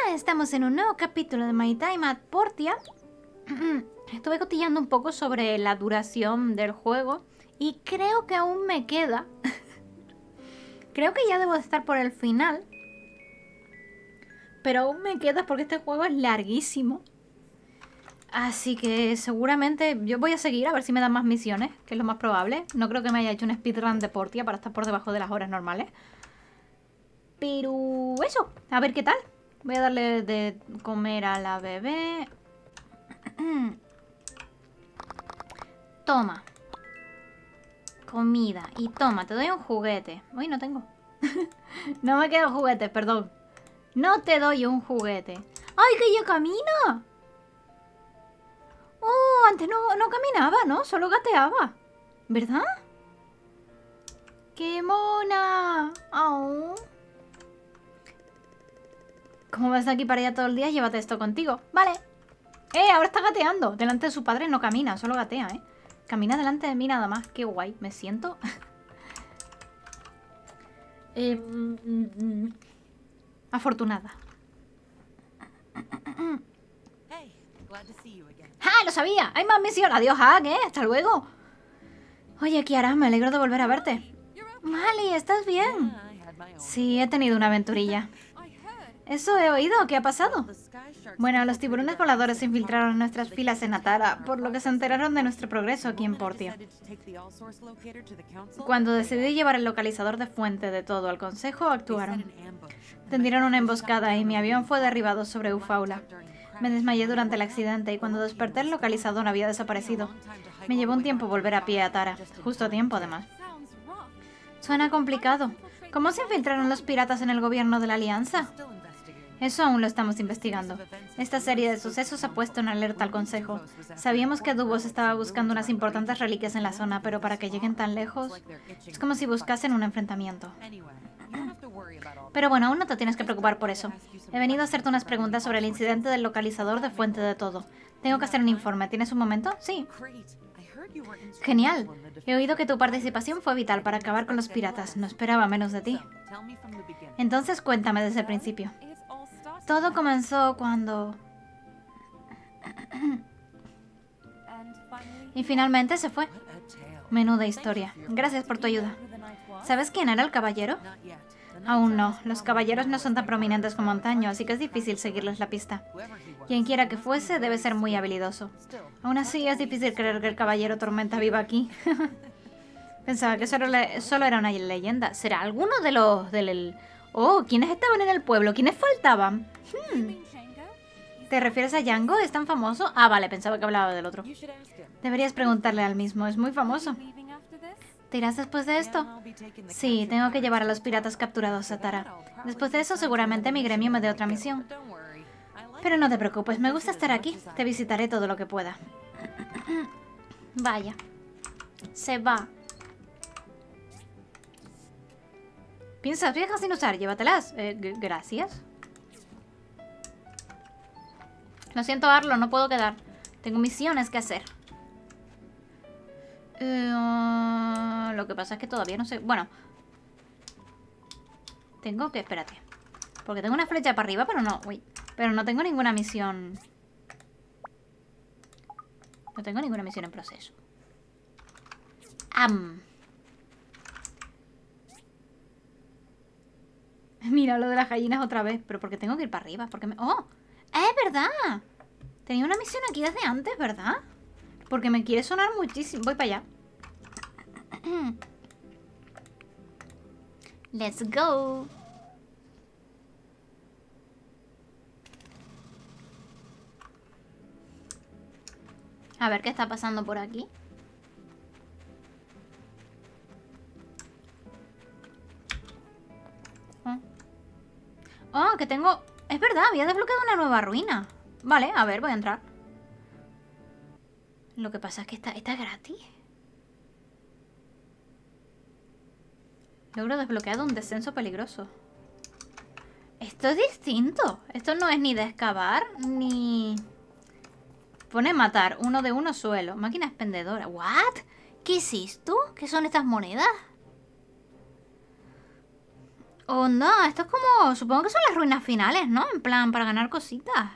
estamos en un nuevo capítulo de My Time at Portia. Estuve cotillando un poco sobre la duración del juego y creo que aún me queda. Creo que ya debo de estar por el final. Pero aún me queda porque este juego es larguísimo. Así que seguramente yo voy a seguir a ver si me dan más misiones, que es lo más probable. No creo que me haya hecho un speedrun de Portia para estar por debajo de las horas normales. Pero eso, a ver qué tal. Voy a darle de comer a la bebé. Toma. Comida. Y toma, te doy un juguete. Uy, no tengo. No me quedan juguetes, perdón. No te doy un juguete. ¡Ay, que ya camina! Oh, antes no caminaba, ¿no? Solo gateaba. ¿Verdad? ¡Qué mona! Oh. Como vas de aquí para allá todo el día, llévate esto contigo. Vale. Ahora está gateando. Delante de su padre no camina, solo gatea, Camina delante de mí nada más. Qué guay. Me siento... afortunada. ¡Ah! ¡Lo sabía! ¡Hay más misión! ¡Adiós, Hack! ¡Hasta luego! Oye, Kiara, me alegro de volver a verte. Mali, ¿estás bien? Sí, he tenido una aventurilla. Eso he oído. ¿Qué ha pasado? Bueno, los tiburones voladores se infiltraron en nuestras filas en Atara, por lo que se enteraron de nuestro progreso aquí en Portia. Cuando decidí llevar el localizador de fuente de todo al consejo, actuaron. Tendieron una emboscada y mi avión fue derribado sobre Ufaula. Me desmayé durante el accidente y cuando desperté el localizador había desaparecido. Me llevó un tiempo volver a pie a Atara, justo a tiempo además. Suena complicado. ¿Cómo se infiltraron los piratas en el gobierno de la Alianza? Eso aún lo estamos investigando. Esta serie de sucesos ha puesto en alerta al Consejo. Sabíamos que Dubos estaba buscando unas importantes reliquias en la zona, pero para que lleguen tan lejos, es como si buscasen un enfrentamiento. Pero bueno, aún no te tienes que preocupar por eso. He venido a hacerte unas preguntas sobre el incidente del localizador de fuente de todo. Tengo que hacer un informe. ¿Tienes un momento? Sí. Genial. He oído que tu participación fue vital para acabar con los piratas. No esperaba menos de ti. Entonces cuéntame desde el principio. Todo comenzó cuando... y finalmente se fue. Menuda historia. Gracias por tu ayuda. ¿Sabes quién era el caballero? Aún no. Los caballeros no son tan prominentes como antaño, así que es difícil seguirles la pista. Quien quiera que fuese, debe ser muy habilidoso. Aún así, es difícil creer que el caballero Tormenta viva aquí. Pensaba que solo era una leyenda. ¿Será alguno de los... Oh, ¿quiénes estaban en el pueblo? ¿Quiénes faltaban? ¿Te refieres a Django? ¿Es tan famoso? Ah, vale, pensaba que hablaba del otro. Deberías preguntarle al mismo, es muy famoso. ¿Te irás después de esto? Sí, tengo que llevar a los piratas capturados a Tara. Después de eso, seguramente mi gremio me dé otra misión. Pero no te preocupes, me gusta estar aquí. Te visitaré todo lo que pueda. Vaya. Se va. ¿Piensas viejas sin usar? Llévatelas. Gracias. Lo siento, Arlo, no puedo quedar. Tengo misiones que hacer. Lo que pasa es que todavía no sé... Bueno. Tengo que... Espérate. Porque tengo una flecha para arriba, pero no... Uy. Pero no tengo ninguna misión... No tengo ninguna misión en proceso. Mira lo de las gallinas otra vez. Pero porque tengo que ir para arriba. Porque me... ¡Oh! ¡Es verdad! Tenía una misión aquí desde antes, ¿verdad? Porque me quiere sonar muchísimo. Voy para allá. Let's go. A ver qué está pasando por aquí. Oh, que tengo... Es verdad, había desbloqueado una nueva ruina. Vale, a ver, voy a entrar. Lo que pasa es que está gratis. Logro desbloqueado un descenso peligroso. Esto es distinto. Esto no es ni de excavar, ni... Pone matar. Uno de uno suelo. Máquina expendedora. ¿What? ¿Qué es esto? ¿Qué son estas monedas? Oh, no, esto es como... Supongo que son las ruinas finales, ¿no? En plan, para ganar cositas.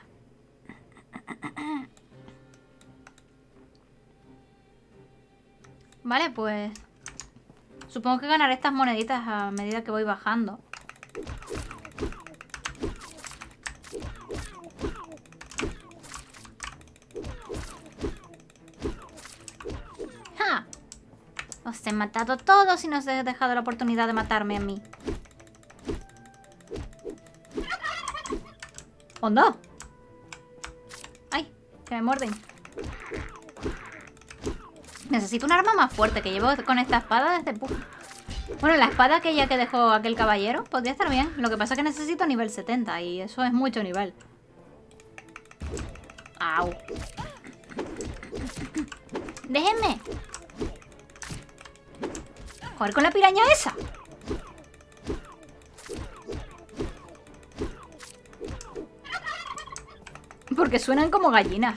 Vale, pues... Supongo que ganaré estas moneditas a medida que voy bajando. ¡Ja! Os he matado todos y no os he dejado la oportunidad de matarme a mí. ¡Oh, no! ¡Ay! Que me muerden. Necesito un arma más fuerte, que llevo con esta espada desde... Bueno, la espada aquella que dejó aquel caballero podría estar bien. Lo que pasa es que necesito nivel 70 y eso es mucho nivel. ¡Au! ¡Déjenme! ¡Joder con la piraña esa! Porque suenan como gallinas.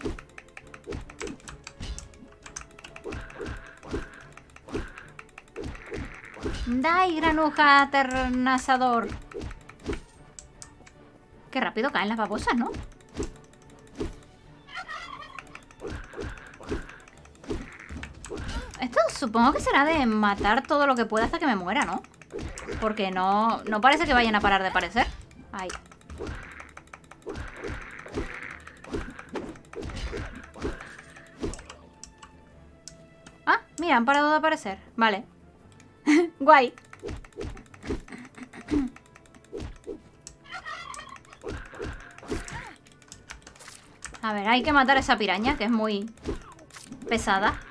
¡Dai, granuja aternazador! Qué rápido caen las babosas, ¿no? Esto supongo que será de matar todo lo que pueda hasta que me muera, ¿no? Porque no parece que vayan a parar de aparecer. Ahí. Ah, mira, han parado de aparecer. Vale. Guay. A ver, hay que matar a esa piraña, que es muy pesada.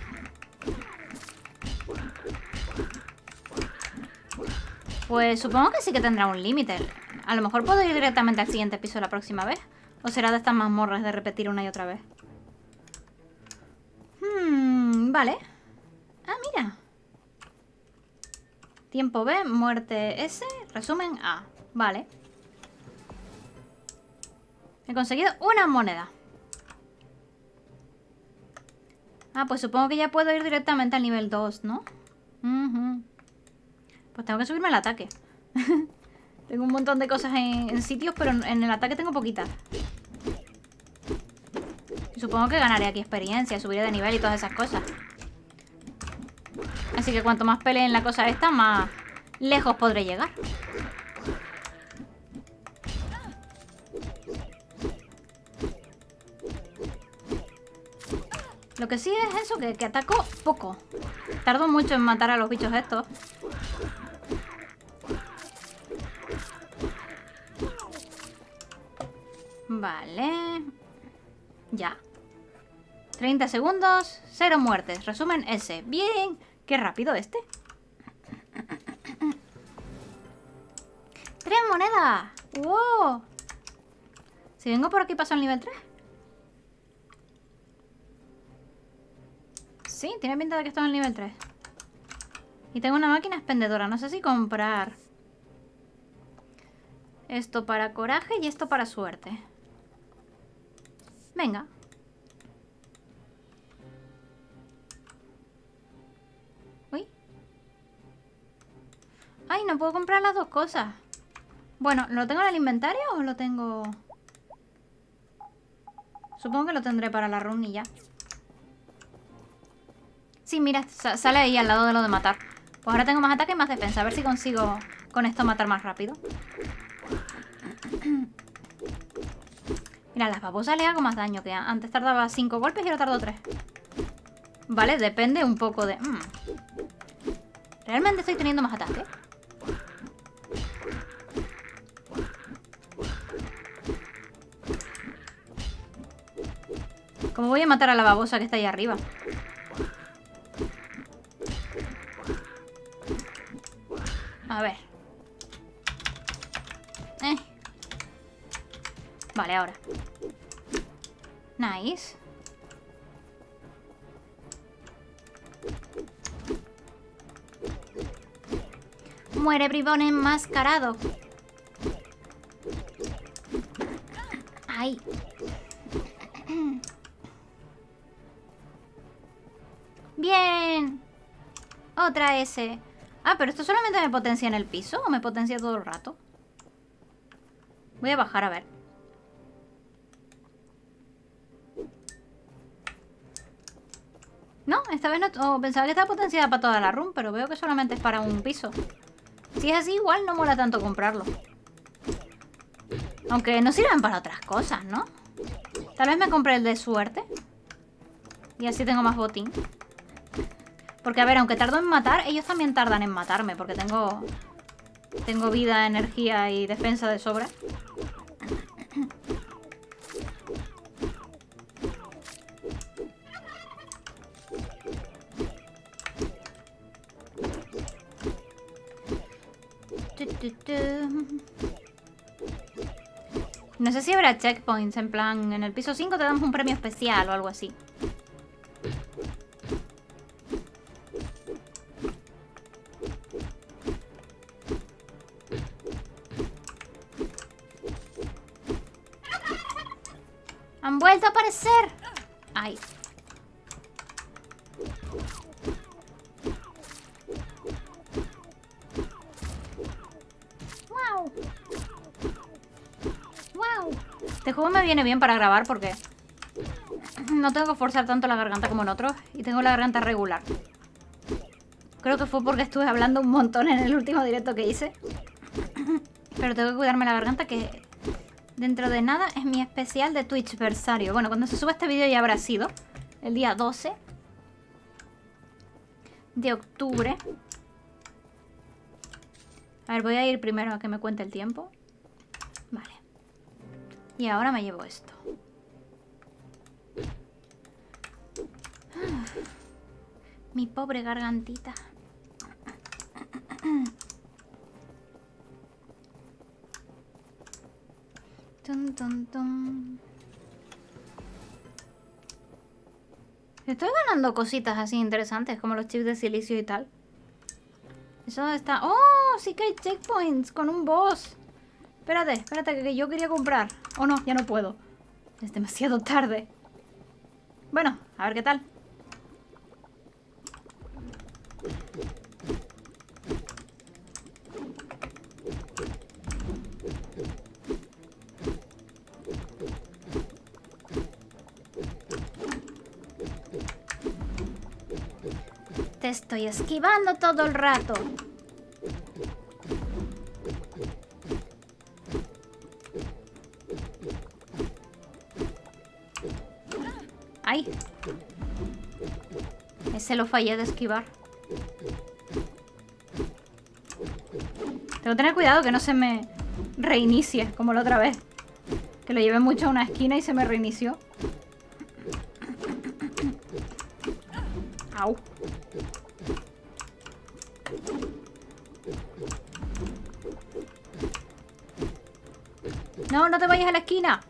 Pues supongo que sí que tendrá un límite. A lo mejor puedo ir directamente al siguiente piso la próxima vez. ¿O será de estas mazmorras de repetir una y otra vez? Vale. Ah, mira. Tiempo B, muerte S, resumen A. Vale. He conseguido una moneda. Ah, pues supongo que ya puedo ir directamente al nivel 2, ¿no? Pues tengo que subirme el ataque. Tengo un montón de cosas en sitios, pero en el ataque tengo poquitas. Y supongo que ganaré aquí experiencia, subiré de nivel y todas esas cosas. Así que cuanto más pelee en la cosa esta, más lejos podré llegar. Lo que sí es eso, que ataco poco. Tardo mucho en matar a los bichos estos. Vale. Ya. 30 segundos, 0 muertes. Resumen S. Bien. Qué rápido este. 3 monedas. ¡Wow! Si vengo por aquí paso al nivel 3. Sí, tiene pinta de que estoy en el nivel 3. Y tengo una máquina expendedora. No sé si comprar esto para coraje y esto para suerte. Venga. Uy. Ay, no puedo comprar las dos cosas. Bueno, ¿lo tengo en el inventario o lo tengo...? Supongo que lo tendré para la run y ya. Sí, mira, sale ahí al lado de lo de matar. Pues ahora tengo más ataque y más defensa. A ver si consigo con esto matar más rápido. Mira, las babosas le hago más daño que antes tardaba 5 golpes y ahora tardo 3. Vale, depende un poco de... ¿Realmente estoy teniendo más ataque? ¿Cómo voy a matar a la babosa que está ahí arriba? A ver. Vale, ahora. Nice. Muere, bribón enmascarado. Ay. Bien. Otra S. Ah, pero esto solamente me potencia en el piso o me potencia todo el rato. Voy a bajar a ver. No, esta vez no... pensaba que estaba potenciada para toda la room, pero veo que solamente es para un piso. Si es así, igual no mola tanto comprarlo. Aunque no sirven para otras cosas, ¿no? Tal vez me compre el de suerte. Y así tengo más botín. Porque, a ver, aunque tardo en matar, ellos también tardan en matarme. Porque tengo vida, energía y defensa de sobra. No sé si habrá checkpoints, en plan, en el piso 5 te damos un premio especial o algo así. ¡Han vuelto a aparecer! ¡Ay! ¡Wow! ¡Wow! Este juego me viene bien para grabar porque no tengo que forzar tanto la garganta como en otros. Y tengo la garganta regular. Creo que fue porque estuve hablando un montón en el último directo que hice. Pero tengo que cuidarme la garganta, que dentro de nada es mi especial de Twitch versario. Bueno, cuando se suba este vídeo ya habrá sido el día 12 de octubre. A ver, voy a ir primero a que me cuente el tiempo. Vale. Y ahora me llevo esto. Mi pobre gargantita. Tum, tum, tum. Estoy ganando cositas así interesantes, como los chips de silicio y tal. Eso está... ¡Oh! Sí que hay checkpoints con un boss. Espérate, espérate, que yo quería comprar. Oh, no, ya no puedo. Es demasiado tarde. Bueno, a ver qué tal. Te estoy esquivando todo el rato. ¡Ay! Ese lo fallé de esquivar. Tengo que tener cuidado que no se me reinicie como la otra vez. Que lo llevé mucho a una esquina y se me reinició. ¡Au! No, no te vayas a la esquina.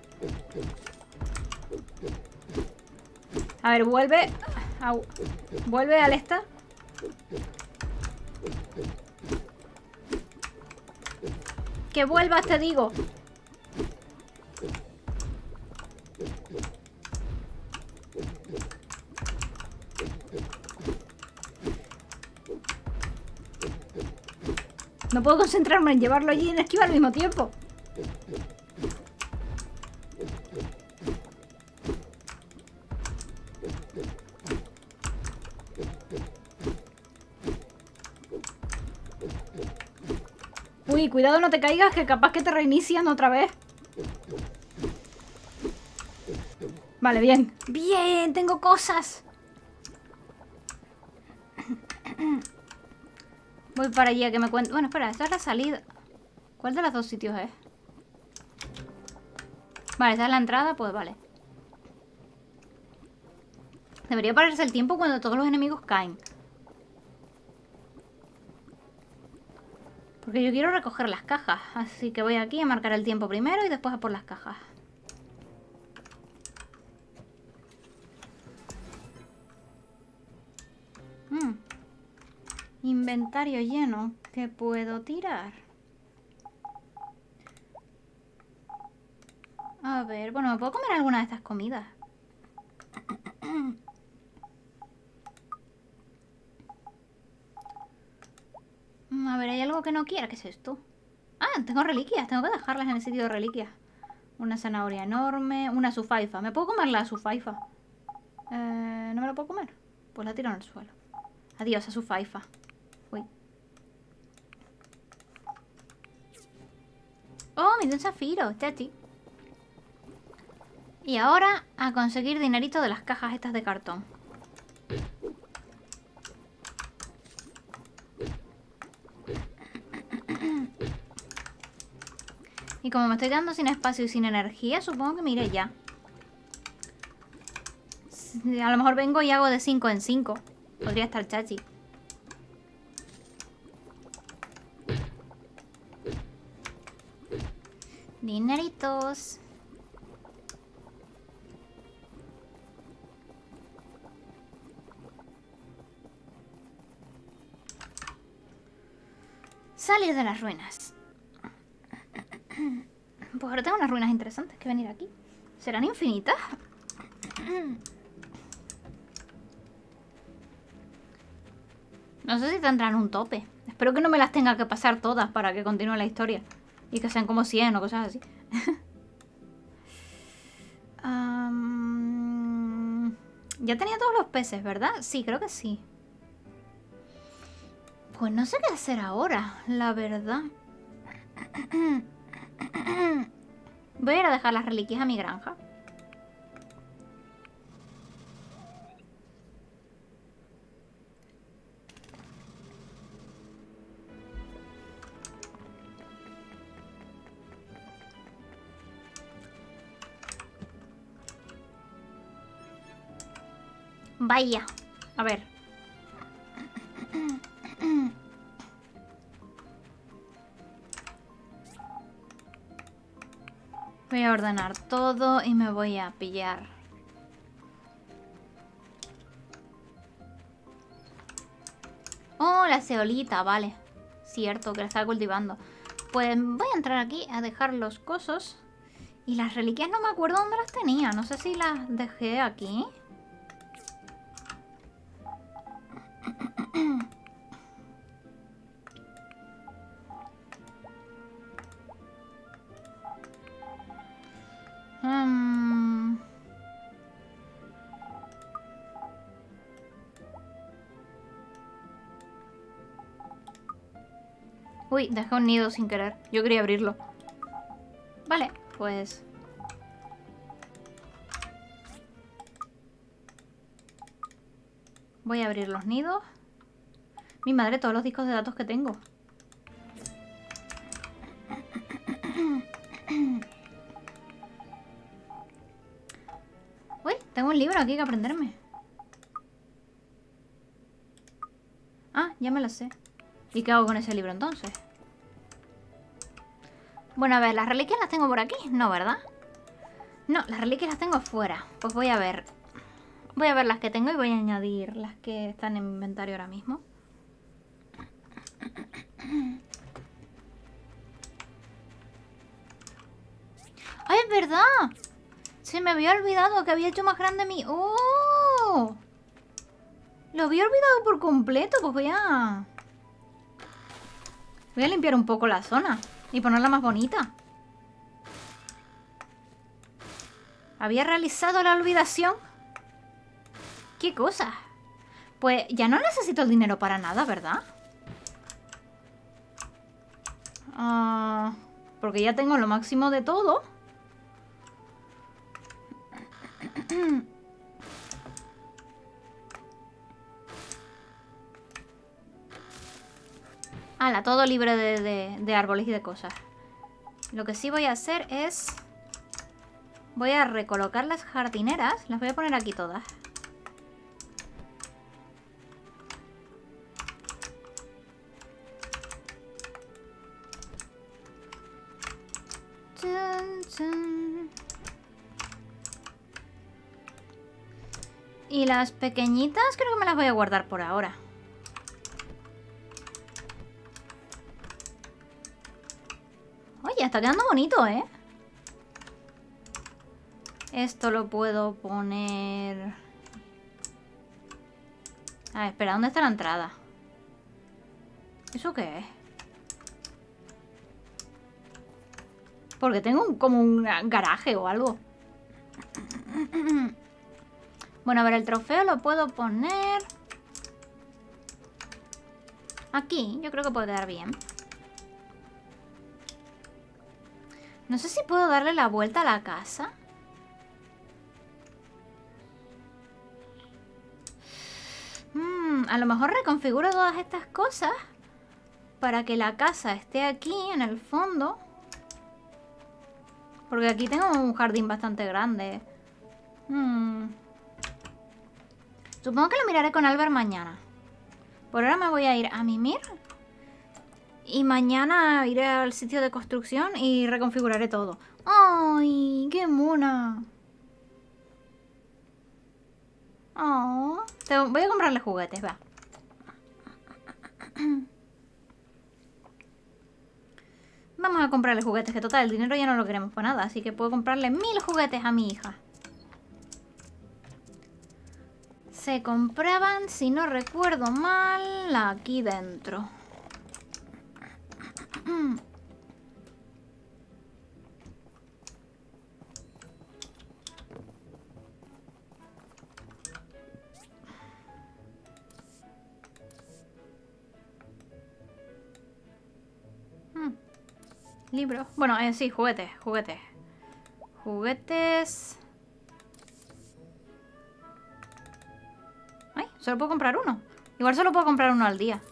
A ver, vuelve. Au. Vuelve al esta. Que vuelvas, te digo. No puedo concentrarme en llevarlo allí y en esquivar al mismo tiempo. Uy, cuidado, no te caigas, que capaz que te reinician otra vez. Vale, bien. Bien, tengo cosas. Voy para allí a que me cuente. Bueno, espera, esta es la salida. ¿Cuál de los dos sitios es? Vale, esta es la entrada, pues vale. Debería pararse el tiempo cuando todos los enemigos caen. Porque yo quiero recoger las cajas. Así que voy aquí a marcar el tiempo primero y después a por las cajas. Inventario lleno. ¿Qué puedo tirar? A ver, bueno, ¿me puedo comer alguna de estas comidas? algo que no quiera. ¿Qué es esto? Ah, tengo reliquias. Tengo que dejarlas en el sitio de reliquias. Una zanahoria enorme. Una sufaifa. ¿Me puedo comer la sufaifa? ¿No me la puedo comer? Pues la tiro en el suelo. Adiós a sufaifa. Uy. Oh, me dio un zafiro. Chachi. Y ahora a conseguir dinerito de las cajas estas de cartón. Y como me estoy quedando sin espacio y sin energía, supongo que me iré ya. A lo mejor vengo y hago de 5 en 5. Podría estar chachi. Dineritos. Salir de las ruinas. Pues ahora tengo unas ruinas interesantes que venir aquí. ¿Serán infinitas? No sé si tendrán un tope. Espero que no me las tenga que pasar todas para que continúe la historia. Y que sean como 100 o cosas así. Ya tenía todos los peces, ¿verdad? Sí, creo que sí. Pues no sé qué hacer ahora, la verdad. Voy a ir a dejar las reliquias a mi granja. Vaya. A ver. Voy a ordenar todo y me voy a pillar. Oh, la ceolita, vale. Cierto, que la estaba cultivando. Pues voy a entrar aquí a dejar los cosos. Y las reliquias no me acuerdo dónde las tenía. No sé si las dejé aquí. Uy, dejé un nido sin querer. Yo quería abrirlo. Vale, pues... voy a abrir los nidos. Mi madre, todos los discos de datos que tengo. Uy, tengo un libro aquí que aprenderme. Ah, ya me lo sé. ¿Y qué hago con ese libro entonces? Bueno, a ver, ¿las reliquias las tengo por aquí? No, ¿verdad? No, las reliquias las tengo fuera. Pues voy a ver. Voy a ver las que tengo y voy a añadir las que están en mi inventario ahora mismo. ¡Ay, es verdad! Se me había olvidado que había hecho más grande mi... ¡Oh! Lo había olvidado por completo. Pues voy a... voy a limpiar un poco la zona y ponerla más bonita. Había realizado la olvidación. ¿Qué cosa? Pues ya no necesito el dinero para nada, ¿verdad? Porque ya tengo lo máximo de todo. Ala, todo libre de árboles y de cosas. Lo que sí voy a hacer es... voy a recolocar las jardineras. Las voy a poner aquí todas. Y las pequeñitas creo que me las voy a guardar por ahora. Oye, está quedando bonito, ¿eh? Esto lo puedo poner... A ver, espera, ¿dónde está la entrada? ¿Eso qué es? Porque tengo como un garaje o algo. Bueno, a ver, el trofeo lo puedo poner... aquí, yo creo que puede quedar bien. No sé si puedo darle la vuelta a la casa. A lo mejor reconfiguro todas estas cosas para que la casa esté aquí en el fondo. Porque aquí tengo un jardín bastante grande. Supongo que lo miraré con Albert mañana. Por ahora me voy a ir a mimir. Y mañana iré al sitio de construcción y reconfiguraré todo. ¡Ay, qué mona! Oh, voy a comprarle juguetes, va. Vamos a comprarle juguetes, que total, el dinero ya no lo queremos para nada. Así que puedo comprarle 1000 juguetes a mi hija. Se compraban, si no recuerdo mal, aquí dentro. Libros. Bueno, sí, juguetes. Juguetes. Ay, solo puedo comprar uno. Igual solo puedo comprar uno al día.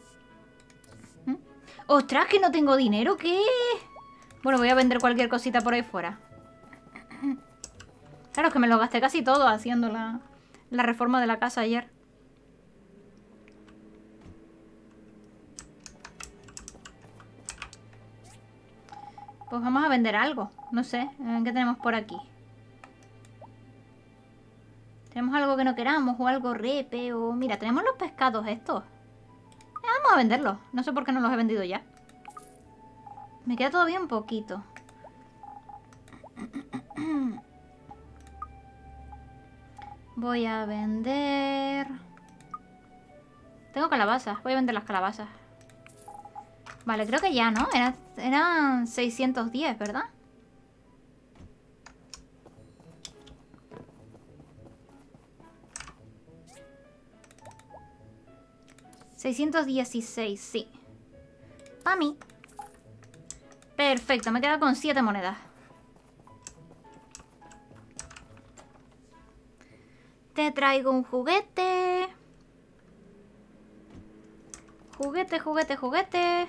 ¡Ostras, que no tengo dinero! ¿Qué? Bueno, voy a vender cualquier cosita por ahí fuera. Claro, es que me lo gasté casi todo haciendo la reforma de la casa ayer. Pues vamos a vender algo. No sé, ¿qué tenemos por aquí? ¿Tenemos algo que no queramos o algo repe? O mira, tenemos los pescados estos. Vamos a venderlos. No sé por qué no los he vendido ya. Me queda todavía un poquito. Voy a vender... Tengo calabazas. Voy a vender las calabazas. Vale, creo que ya, ¿no? Eran 610, ¿verdad? $616, sí. Para mí. Perfecto, me he quedado con 7 monedas. Te traigo un juguete. Juguete.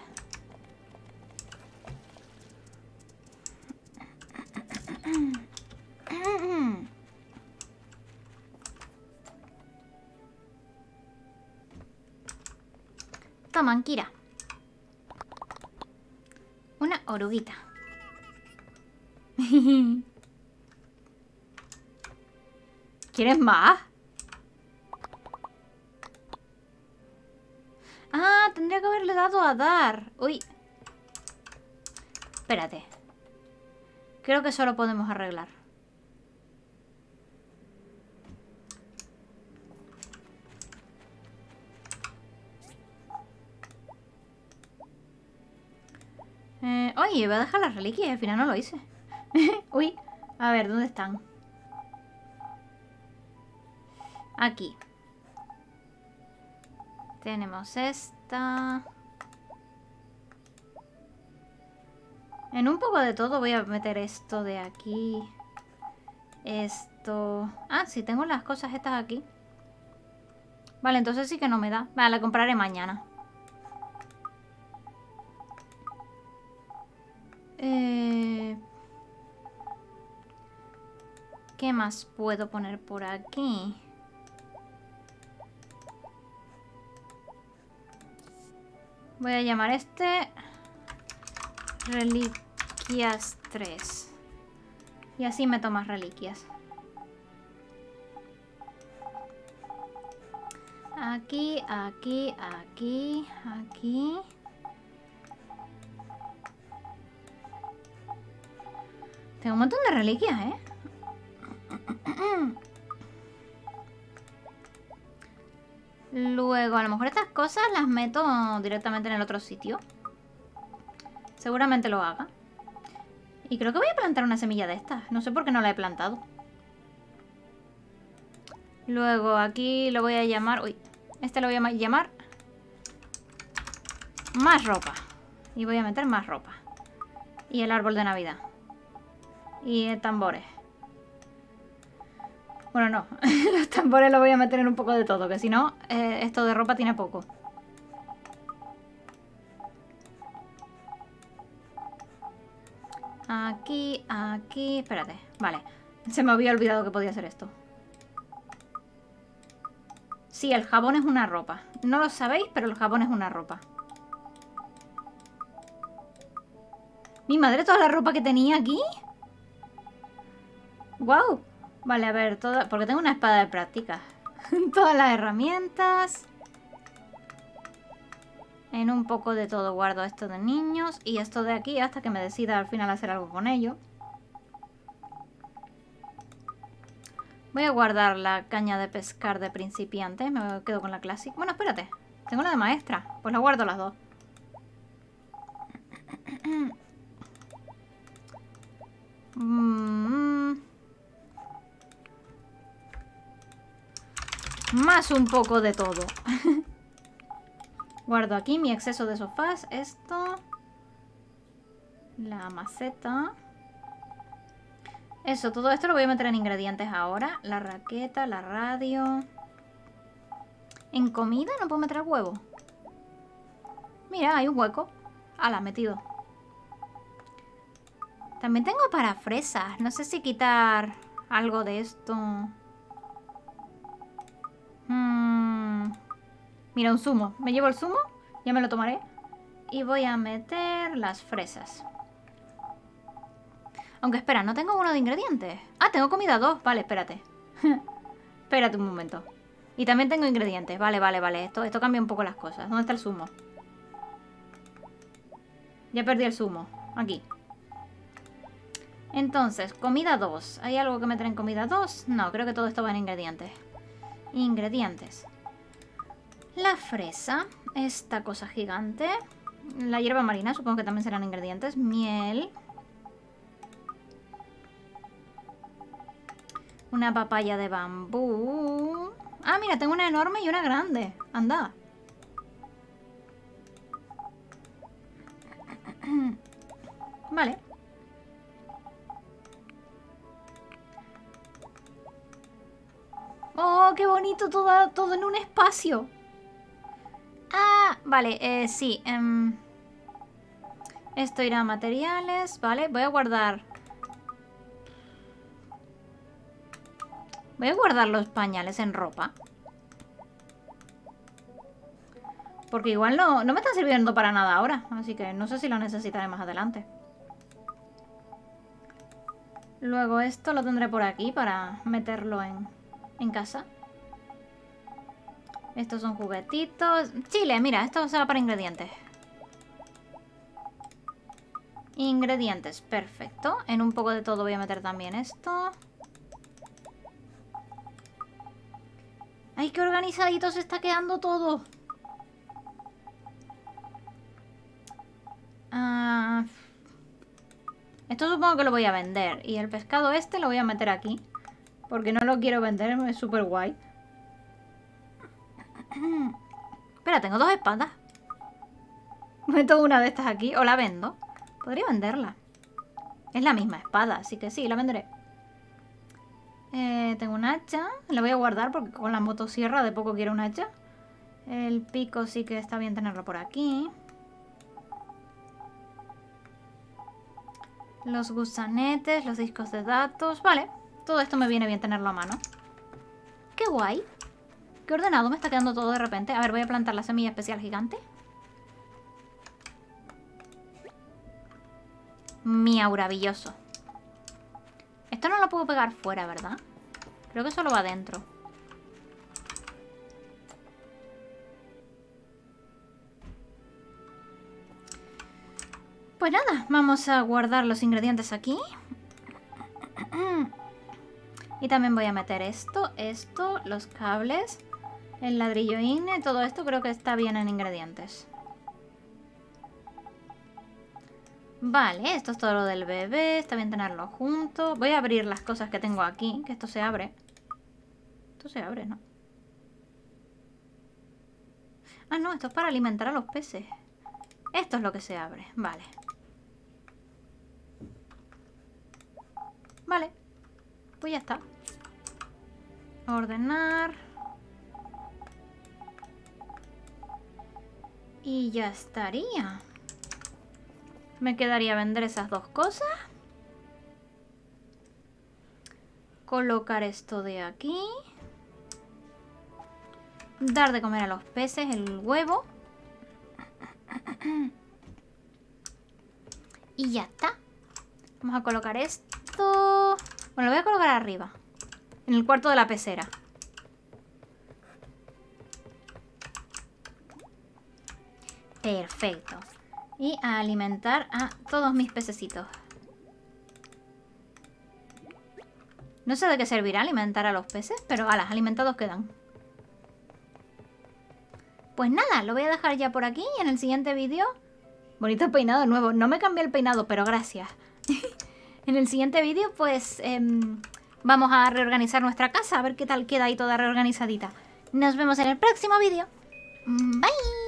Toma, Kira. Una oruguita. ¿Quieres más? Ah, tendría que haberle dado a dar. Uy. Espérate. Creo que solo podemos arreglar. Oye, voy a dejar las reliquias y al final no lo hice. Uy, a ver, ¿dónde están? Aquí. Tenemos esta. En un poco de todo voy a meter esto de aquí. Esto... Ah, sí, tengo las cosas estas aquí. Vale, entonces sí que no me da. Vale, la compraré mañana. ¿Qué más puedo poner por aquí? Voy a llamar este Reliquias 3. Y así meto más reliquias. Aquí. Tengo un montón de reliquias, ¿eh? Luego, a lo mejor estas cosas las meto directamente en el otro sitio. Seguramente lo haga. Y creo que voy a plantar una semilla de estas. No sé por qué no la he plantado. Luego aquí lo voy a llamar... Uy, este lo voy a llamar... Más ropa. Y voy a meter más ropa. Y el árbol de Navidad. Y tambores. Bueno, no. Los tambores los voy a meter en un poco de todo, que si no, esto de ropa tiene poco. Aquí, aquí... Espérate. Vale. Se me había olvidado que podía hacer esto. Sí, el jabón es una ropa. No lo sabéis, pero el jabón es una ropa. Mi madre, toda la ropa que tenía aquí. ¡Guau! Vale, a ver, toda... porque tengo una espada de práctica. Todas las herramientas. En un poco de todo guardo esto de niños. Y esto de aquí hasta que me decida al final hacer algo con ello. Voy a guardar la caña de pescar de principiante. Me quedo con la clásica. Bueno, espérate. Tengo la de maestra. Pues la guardo las dos. Más un poco de todo. Guardo aquí mi exceso de sofás. Esto. La maceta. Eso, todo esto lo voy a meter en ingredientes ahora. La raqueta, la radio. ¿En comida no puedo meter el huevo? Mira, hay un hueco. Ala, metido. También tengo para fresas. No sé si quitar algo de esto. Mira, un zumo. Me llevo el zumo. Ya me lo tomaré. Y voy a meter las fresas. Aunque espera, no tengo uno de ingredientes. Ah, tengo comida 2. Vale, espérate. Espérate un momento. Y también tengo ingredientes. Vale, vale, vale. Esto cambia un poco las cosas. ¿Dónde está el zumo? Ya perdí el zumo. Aquí. Entonces, comida 2. ¿Hay algo que meter en comida 2? No, creo que todo esto va en ingredientes. Ingredientes. La fresa. Esta cosa gigante. La hierba marina, supongo que también serán ingredientes. Miel. Una papaya de bambú. Ah, mira, tengo una enorme y una grande. Anda. Vale. ¡Oh, qué bonito! Todo en un espacio. Ah, vale, sí. Esto irá a materiales. Vale, voy a guardar... Voy a guardar los pañales en ropa. Porque igual no me están sirviendo para nada ahora. Así que no sé si lo necesitaré más adelante. Luego esto lo tendré por aquí para meterlo en casa. Estos son juguetitos. Chile, mira, esto se va para ingredientes. Ingredientes, perfecto. En un poco de todo voy a meter también esto. ¡Ay, qué organizadito se está quedando todo! Esto supongo que lo voy a vender. Y el pescado este lo voy a meter aquí. Porque no lo quiero vender, es súper guay. Espera, tengo 2 espadas. Meto una de estas aquí o la vendo. Podría venderla. Es la misma espada, así que sí, la venderé. Tengo un hacha. La voy a guardar porque con la motosierra de poco quiero un hacha. El pico sí que está bien tenerlo por aquí. Los gusanetes, los discos de datos. Vale, todo esto me viene bien tenerlo a mano. ¡Qué guay! ¡Qué ordenado me está quedando todo de repente! A ver, voy a plantar la semilla especial gigante. Miauravilloso. Esto no lo puedo pegar fuera, ¿verdad? Creo que solo va adentro. Pues nada, vamos a guardar los ingredientes aquí. Y también voy a meter esto, los cables, el ladrillo ígneo, todo esto creo que está bien en ingredientes. Vale, esto es todo lo del bebé. Está bien tenerlo junto. Voy a abrir las cosas que tengo aquí, que esto se abre. Esto se abre, ¿no? Ah, no, esto es para alimentar a los peces. Esto es lo que se abre, vale. Vale, pues ya está. Ordenar. Y ya estaría. Me quedaría vender esas dos cosas. Colocar esto de aquí. Dar de comer a los peces el huevo. Y ya está. Vamos a colocar esto. Bueno, lo voy a colocar arriba. En el cuarto de la pecera. Perfecto. Y a alimentar a todos mis pececitos. No sé de qué servirá alimentar a los peces, pero alas, alimentados quedan. Pues nada, lo voy a dejar ya por aquí y en el siguiente vídeo... Bonito peinado nuevo. No me cambié el peinado, pero gracias. En el siguiente vídeo, pues... vamos a reorganizar nuestra casa, a ver qué tal queda ahí toda reorganizadita. Nos vemos en el próximo vídeo. Bye.